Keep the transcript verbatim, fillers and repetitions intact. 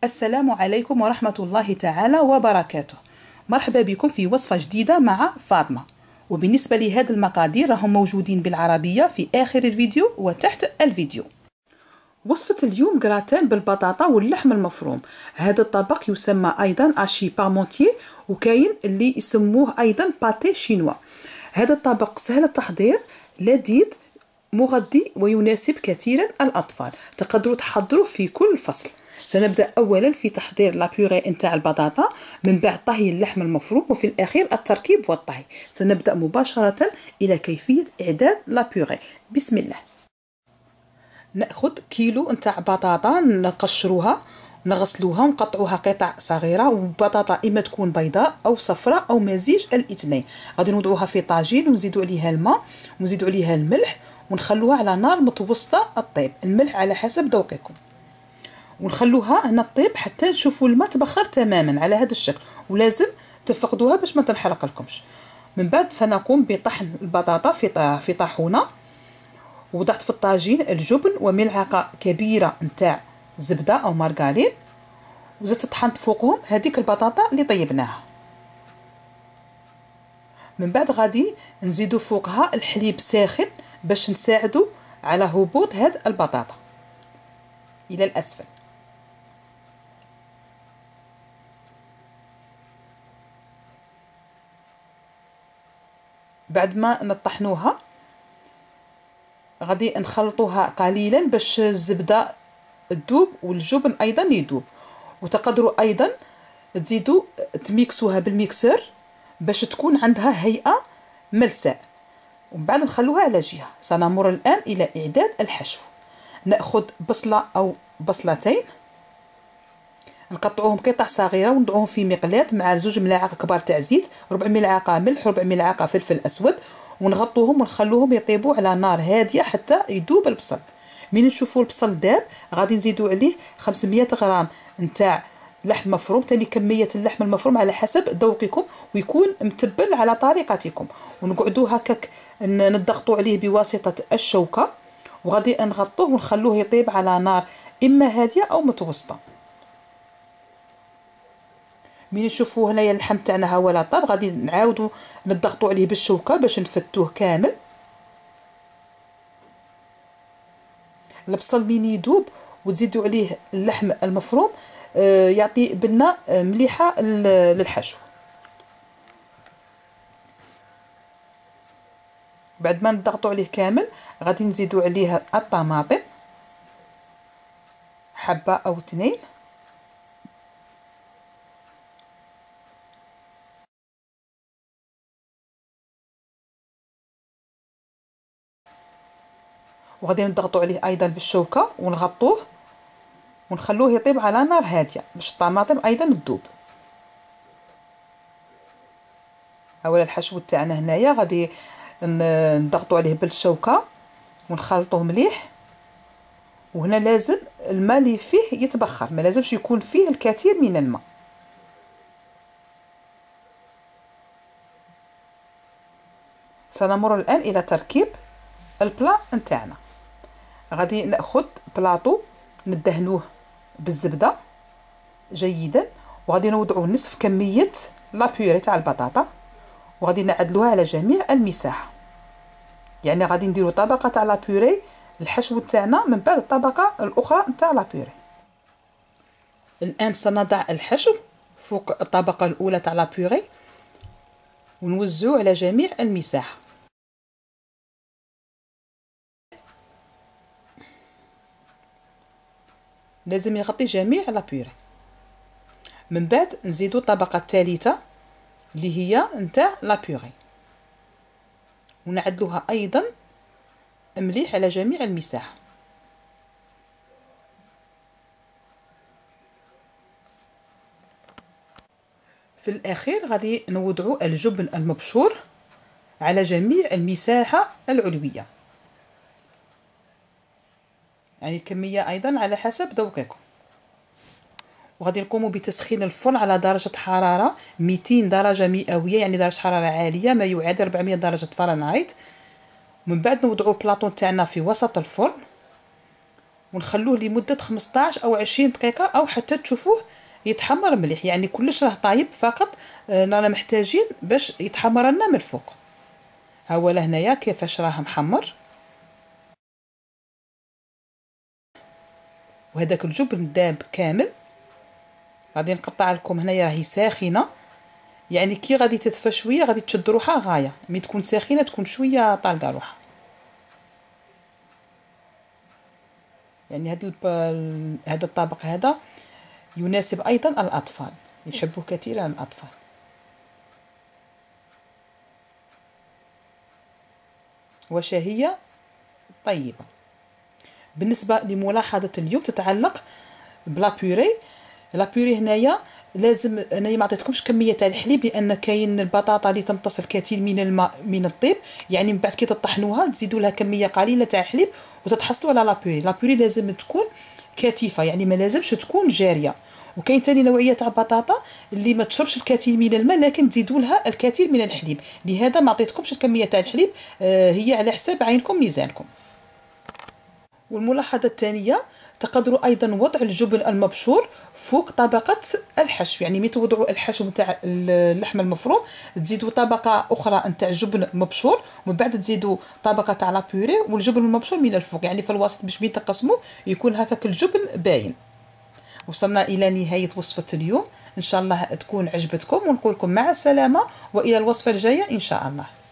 السلام عليكم ورحمة الله تعالى وبركاته. مرحبا بكم في وصفة جديدة مع فاطمة. وبالنسبة لهذه المقادير راهم موجودين بالعربية في آخر الفيديو وتحت الفيديو. وصفة اليوم جراتان بالبطاطا واللحم المفروم. هذا الطبق يسمى أيضا أشي بارمونتيي، وكاين اللي يسموه أيضا باتي شينوا. هذا الطبق سهل التحضير، لذيذ، مغذي ويناسب كثيرا الأطفال. تقدروا تحضروه في كل فصل. سنبدأ أولا في تحضير لابيوري نتاع البطاطا، من بعد طهي اللحم المفروم، وفي الأخير التركيب والطهي. سنبدأ مباشرة إلى كيفية إعداد لابيوري. بسم الله. نأخذ كيلو نتاع بطاطا، نقشروها نغسلوها ونقطعوها قطع صغيرة، وبطاطا إما تكون بيضاء أو صفراء أو مزيج الاثنين. غادي نوضعوها في طاجين ونزيدوا عليها الماء ونزيدوا عليها الملح ونخلوها على نار متوسطة الطيب، الملح على حسب ذوقكم. ونخلوها هنا طيب حتى نشوفوا الماء تبخر تماما على هذا الشكل، ولازم تفقدوها باش ما تنحرق لكمش. من بعد سنقوم بطحن البطاطا في في طاحونه. وضعت في الطاجين الجبن وملعقه كبيره نتاع زبده او مارغرين، وزدت طحنت فوقهم هذيك البطاطا اللي طيبناها. من بعد غادي نزيدوا فوقها الحليب ساخن باش نساعدوا على هبوط هذه البطاطا الى الاسفل. بعد ما نطحنوها غادي نخلطوها قليلا باش الزبده تذوب والجبن ايضا يذوب. وتقدروا ايضا تزيدوا تميكسوها بالميكسور باش تكون عندها هيئه ملساء. ومن بعد نخلوها على جهه. سنمر الان الى اعداد الحشو. ناخذ بصله او بصلتين، نقطعوهم قطع صغيره ونضعوهم في مقلاة مع زوج ملاعق كبار تاع زيت، ربع ملعقه ملح، ربع ملعقه فلفل اسود، ونغطوهم ونخلوهم يطيبوا على نار هاديه حتى يذوب البصل. من نشوفوا البصل داب غادي نزيدوا عليه خمسمية غرام نتاع لحم مفروم، تاني كميه اللحم المفروم على حسب ذوقكم ويكون متبل على طريقتكم. ونقعدوا هكاك نضغطوا عليه بواسطه الشوكه، وغادي نغطوه ونخلوه يطيب على نار اما هاديه او متوسطه. من نشوفوا هنايا اللحم تاعنا ها هو لا طاب، غادي نعاودوا نضغطوا عليه بالشوكه باش نفتوه كامل. البصل من يذوب وتزيدوا عليه اللحم المفروم آه يعطي بنه مليحه للحشو. بعد ما نضغطوا عليه كامل غادي نزيدوا عليه الطماطم، حبه او اثنين، وغادي نضغطوا عليه ايضا بالشوكه ونغطوه ونخلوه يطيب على نار هاديه باش الطماطم ايضا تذوب. اولا الحشو تاعنا هنايا غادي نضغطوا عليه بالشوكه ونخلطوه مليح. وهنا لازم الماء اللي فيه يتبخر، ما لازمش يكون فيه الكثير من الماء. سنمر الان الى تركيب البلا نتاعنا. غادي ناخذ بلاطو ندهنوه بالزبده جيدا، وغادي نوضعوا نصف كميه لابيوري تاع البطاطا، وغادي نعدلوها على جميع المساحه. يعني غادي نديروا طبقه تاع لابيوري الحشو تاعنا، من بعد الطبقه الاخرى نتاع لابيوري. الان سنضع الحشو فوق الطبقه الاولى تاع لابيوري ونوزعوه على جميع المساحه. لازم يغطي جميع لابيوري. من بعد نزيدو الطبقه الثالثه اللي هي نتاع لابيوري، ونعدلوها ايضا مليح على جميع المساحه. في الاخير غادي نوضعوا الجبن المبشور على جميع المساحه العلويه، يعني الكميه ايضا على حسب ذوقكم. وغادي نقوموا بتسخين الفرن على درجه حراره مئتين درجه مئويه، يعني درجه حراره عاليه ما يعادل أربعمية درجه فahrenheit. من بعد نوضعوا البلاطو تاعنا في وسط الفرن ونخلوه لمده خمسطاش او عشرين دقيقه او حتى تشوفوه يتحمر مليح. يعني كلش راه طايب، فقط رانا محتاجين باش يتحمر لنا من الفوق. ها هو لهنايا كيفاش راه محمر. وهذاك الجبن داب كامل. غادي نقطع لكم هنايا، راهي ساخنه، يعني كي غادي تدفى شويه غادي تشد روحها غايه، مي تكون ساخنه تكون شويه طالقه روحها. يعني هذا هذا الطبق هذا يناسب ايضا الاطفال، يحبوه كثيرا الاطفال. وشهيه طيبه. بالنسبه لملاحظه اليوم تتعلق بلا بوري. لا بوري هنايا لازم، انايا ما عطيتكمش كميه تاع الحليب لان كاين البطاطا اللي تمتص الكثير من الماء من الطيب. يعني من بعد كي تطحنوها تزيدوا لها كميه قليله تاع الحليب وتتحصلوا على لا بوري. لا بوري لازم تكون كثيفه، يعني ما لازمش تكون جاريه. وكاين ثاني نوعيه تاع بطاطا اللي ما تشربش الكثير من الماء لكن تزيدوا لها الكثير من الحليب. لهذا ما عطيتكمش الكميه تاع الحليب، آه هي على حساب عينكم ميزانكم. والملاحظة الثانية، تقدروا أيضا وضع الجبن المبشور فوق طبقة الحشو. يعني مي توضعوا الحشو نتاع اللحم المفروم تزيدوا طبقة أخرى نتاع جبن مبشور، ومن بعد تزيدوا طبقة تاع لا بوري والجبن المبشور من الفوق، يعني في الوسط باش بين تقسموا يكون هكاك الجبن باين. وصلنا إلى نهاية وصفة اليوم، إن شاء الله تكون عجبتكم، ونقول لكم مع السلامة وإلى الوصفة الجاية إن شاء الله.